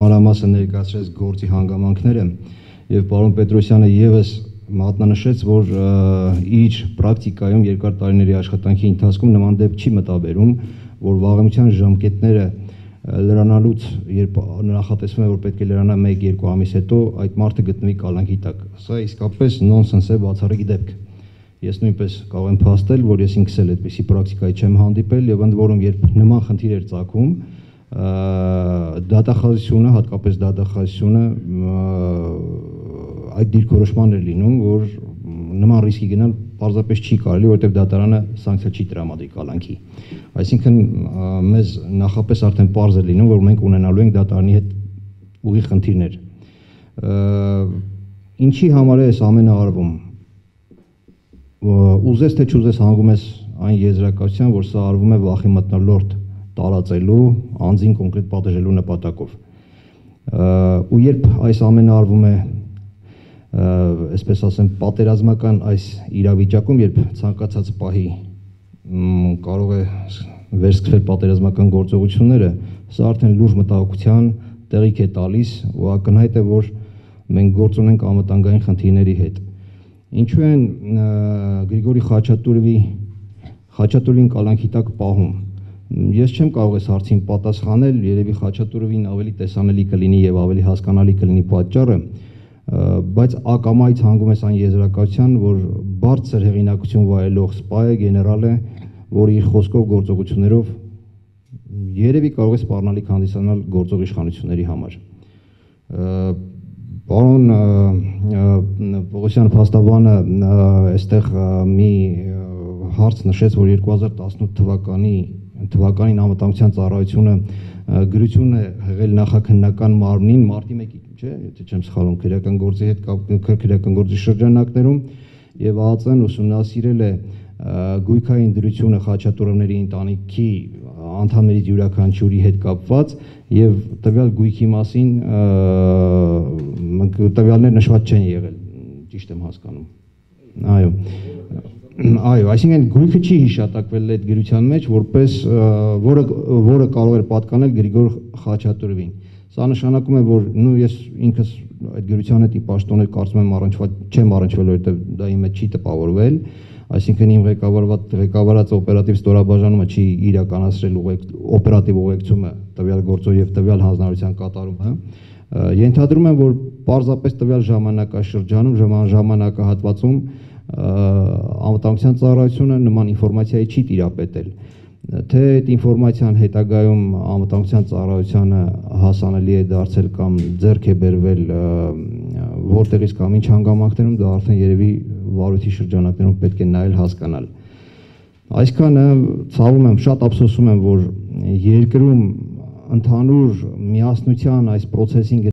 մանրամասը ներկայացրեց գործի հանգամանքները եւ պարոն Պետրոսյանը եւս մատնանշեց, որ իր պրակտիկայում երկար տարիների աշխատանքի ընթացքում նման դեպք չի մտաբերում, որ վաղեմության ժամկետները լրանալուց, երբ նախատեսվում է, որ պետք է լրանա 1-2 ամիս հետո, այդ մարդը գտնվի կալանքի տակ։ Սա իսկապես նոնսենս է, բացառիկ դեպք։ Ես նույնպես կարող եմ փաստել, որ ես ինքս էլ այդպիսի պրակտիկայի չեմ հանդիպել եւ ընդ որում երբ նման խնդիր էր ծագում, դատախազությունը, հատկապես դատախազությունը այդ դիրքորոշման էր լինում, որ նման ռիսկի գնալ պարզապես չի կարելի, որովհետև դատարանը սանկցիա չի տրամադրի կալանքի։ Այսինքն մեզ նախապես արդեն պարզ է լինում, որ մենք ունենալու ենք դատարանի հետ ուղիղ խնդիրներ։ Ինչի համար է այս ամենը արվում։ Ուզես թե չուզես հանգում ես այն եզրակացության, որ սա արվում է վախի մթնոլորտ տարածելու, անձին կոնկրետ պատժելու նպատակով։ Ու երբ այս ամենը արվում է, այսպես ասեմ, պատերազմական այս իրավիճակում, երբ ցանկացած պահի կարող է վերսկսվել պատերազմական գործողությունները, սա արդեն լուրջ մտահոգության տեղիք է տալիս ու ակնհայտ է, որ մենք գործ ունենք անվտանգային խնդիրների հետ։ Ինչու են Գրիգորի Խաչատուրովին կալանքի տակ պահում։ Ես չեմ կարող այս հարցին պատասխանել, երևի Խաչատուրովին ավելի տեսանելի կլինի եւ ավելի հասկանալի կլինի պատճառը, բայց ակամայից հանգում ես այն եզրակացության, որ բարձր հեղինակություն վայելող սպա է, գեներալ է, որ իր խոսքով գործողություններով երևի կարող է սպառնալիք հանդիսանալ գործող իշխանությունների համար։ Պարոն Պողոսյան փաստաբանը այստեղ մի հարց նշեց, որ 2018 թվականին անվտանգության ծառայությունը գրություն է հղել նախաքննական մարմնին մարտի 1-ին, չէ, եթե չեմ սխալվում, քրեական գործի հետ քրեական գործի շրջանակներում եւ ԱԱԾ-ն ուսումնասիրել է գույքային դրությունը Խաչատուրովների ընտանիքի անդամներից յուրաքանչյուրի հետ կապված եւ տվյալ գույքի մասին տվյալներ նշված չեն եղել, ճիշտ եմ հասկանում։ Այո, այսինքն գույքը չի հիշատակվել այդ գրության մեջ, որպես որը կարող էր պատկանել Գրիգոր Խաչատուրովին։ Սա նշանակում է, որ ես ինքս այդ գրության հետ ի պաշտոներ կարծում եմ չեմ առնչվել, որովհետև դա իմ հետ չի տպավորվել, այսինքն իմ ղեկավարած օպերատիվ ստորաբաժանումը չի իրականացրել օպերատիվ ուղեկցումը տվյալ գործով եւ տվյալ հանձնարարության կատարումը։ Ենթադրում եմ, որ պարզապես տվյալ ժամանակաշրջանում, ժամանակահատվածում անվտանգության ծառայությունը նման ինֆորմացիայի չի տիրապետել, թե այդ ինֆորմացիան հետագայում անվտանգության ծառայությանը հասանելի է դարձել կամ ձեռք է բերվել որտեղից կամ ինչ հանգամանքներում, դա արդեն երևի վարույթի շրջանակներում պետք է նայել հասկանալ։ Այսքանը ցավում եմ, շատ ափսոսում եմ, որ երկրում ընդհանուր միասնության այս process-ին